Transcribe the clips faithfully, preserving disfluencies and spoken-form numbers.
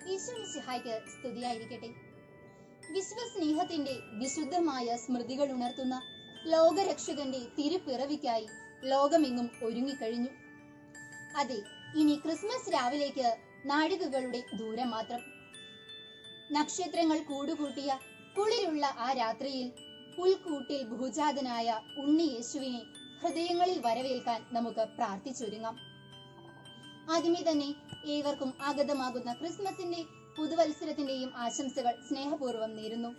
ഈശോ മിശിഹായ്ക്ക് സ്തുതിയായിരിക്കട്ടെ. വിശ്വസ്നേഹത്തിന്റെ വിശുദ്ധമായ സ്മൃതികൾ ഉണർത്തുന്ന ലോകരക്ഷകന്റെ തിരുപ്പിറവിക്കായി ലോകമെങ്ങും ഒരുങ്ങിക്കഴിഞ്ഞു. അതെ, ഇനി ക്രിസ്മസ് രാവിലേക്ക് നാഴികകളുടെ ദൂരം മാത്രം. നക്ഷത്രങ്ങൾ കൂടുകൂട്ടിയ കുളിരുള്ള ആ രാത്രിയിൽ പുൽക്കൂട്ടിൽ ഭൂജാതനായ ഉണ്ണി യേശുവിനെ ഹൃദയങ്ങളിൽ വരവേൽക്കാൻ നമുക്ക് പ്രാർത്ഥിച്ചൊരുങ്ങാം. ആദ്യമേ തന്നെ ഏവർക്കും ആഗതമാകുന്ന ക്രിസ്മസിന്റെ പുതുവത്സരത്തിന്റെയും ആശംസകൾ സ്നേഹപൂർവ്വം നേരുന്നു.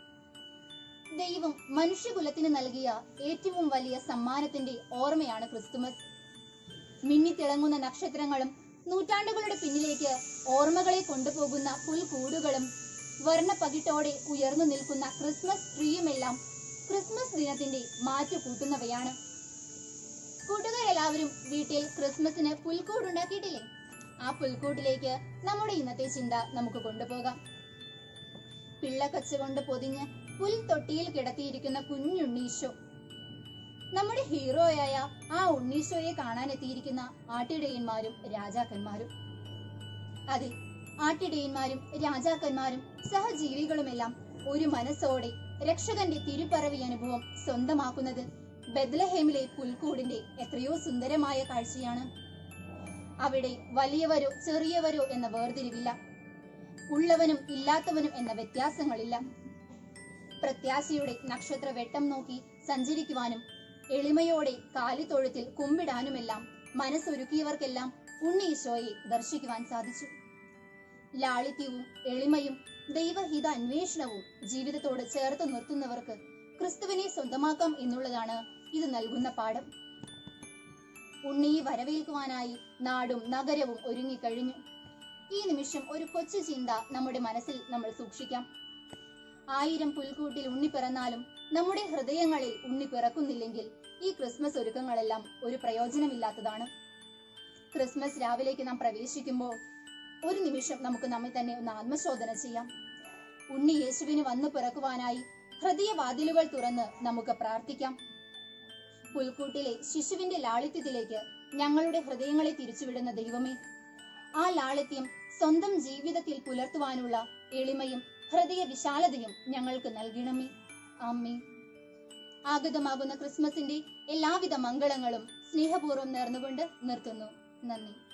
ദൈവം മനുഷ്യകുലത്തിന് നൽകിയ ഏറ്റവും വലിയ സമ്മാനത്തിന്റെ ഓർമ്മയാണ് ക്രിസ്തുമസ്. മിന്നിത്തിളങ്ങുന്ന നക്ഷത്രങ്ങളും നൂറ്റാണ്ടുകളുടെ പിന്നിലേക്ക് ഓർമ്മകളെ കൊണ്ടുപോകുന്ന പുൽക്കൂടുകളും വർണ്ണപ്പകിട്ടോടെ ഉയർന്നു നിൽക്കുന്ന ക്രിസ്മസ് ട്രീയുമെല്ലാം ക്രിസ്മസ് ദിനത്തിന്റെ മാറ്റു കൂട്ടുന്നവയാണ്. കൂട്ടുകാരെല്ലാവരും വീട്ടിൽ ക്രിസ്മസിന് പുൽക്കൂടുണ്ടാക്കിയിട്ടില്ലേ? ആ പുൽക്കൂട്ടിലേക്ക് നമ്മുടെ ഇന്നത്തെ ചിന്ത നമുക്ക് കൊണ്ടുപോകാം. പിള്ളക്കച്ച കൊണ്ട് പൊതിഞ്ഞ് പുൽ തൊട്ടിയിൽ കിടത്തിയിരിക്കുന്ന കുഞ്ഞുണ്ണീശോ, നമ്മുടെ ഹീറോയായ ആ ഉണ്ണീശോയെ കാണാനെത്തിയിരിക്കുന്ന ആട്ടിടയന്മാരും രാജാക്കന്മാരും. അതെ, ആട്ടിടയന്മാരും രാജാക്കന്മാരും സഹജീവികളുമെല്ലാം ഒരു മനസ്സോടെ രക്ഷകന്റെ തിരുപ്പിറവി അനുഭവം സ്വന്തമാക്കുന്നത് ബെത്ലഹേമിലെ പുൽക്കൂടിന്റെ എത്രയോ സുന്ദരമായ കാഴ്ചയാണ്. അവിടെ വലിയവരോ ചെറിയവരോ എന്ന വേർതിരിവില്ല, ഉള്ളവനും ഇല്ലാത്തവനും എന്ന വ്യത്യാസങ്ങളില്ല. പ്രത്യാശയുടെ നക്ഷത്ര വെട്ടം നോക്കി സഞ്ചരിക്കുവാനും എളിമയോടെ കാലിത്തൊഴുത്തിൽ കുമ്പിടാനുമെല്ലാം മനസ്സൊരുക്കിയവർക്കെല്ലാം ഉണ്ണീശോയെ ദർശിക്കുവാൻ സാധിച്ചു. ലാളിത്യവും എളിമയും ദൈവഹിത അന്വേഷണവും ജീവിതത്തോട് ചേർത്ത് നിർത്തുന്നവർക്ക് ക്രിസ്തുവിനെ സ്വന്തമാക്കാം എന്നുള്ളതാണ് ഇത് നൽകുന്ന പാഠം. ഉണ്ണിയെ വരവേൽക്കുവാനായി നാടും നഗരവും ഒരുങ്ങിക്കഴിഞ്ഞു. ഈ നിമിഷം ഒരു കൊച്ചു ചിന്ത നമ്മുടെ മനസ്സിൽ നമ്മൾ സൂക്ഷിക്കാം. ആയിരം പുൽക്കൂട്ടിൽ ഉണ്ണി പിറന്നാലും നമ്മുടെ ഹൃദയങ്ങളിൽ ഉണ്ണി പിറക്കുന്നില്ലെങ്കിൽ ഈ ക്രിസ്മസ് ഒരുക്കങ്ങളെല്ലാം ഒരു പ്രയോജനമില്ലാത്തതാണ്. ക്രിസ്മസ് രാവിലേക്ക് നാം പ്രവേശിക്കുമ്പോൾ ഒരു നിമിഷം നമുക്ക് നമ്മെ തന്നെ ഒന്ന് ആത്മശോധന ചെയ്യാം. ഉണ്ണി യേശുവിന് വന്നു പിറക്കുവാനായി ഹൃദയവാതിലുകൾ തുറന്ന് നമുക്ക് പ്രാർത്ഥിക്കാം. പുൽക്കൂട്ടിലെ ശിശുവിന്റെ ലാളിത്യത്തിലേക്ക് ഞങ്ങളുടെ ഹൃദയങ്ങളെ തിരിച്ചുവിടുന്ന ദൈവമേ, ആ ലാളിത്യം സ്വന്തം ജീവിതത്തിൽ പുലർത്തുവാനുള്ള എളിമയും ഹൃദയ വിശാലതയും ഞങ്ങൾക്ക് നൽകണമേ. ആമേൻ. ആഗതമാകുന്ന ക്രിസ്മസിന്റെ എല്ലാവിധ മംഗളങ്ങളും സ്നേഹപൂർവ്വം നേർന്നുകൊണ്ട് നിർത്തുന്നു. നന്ദി.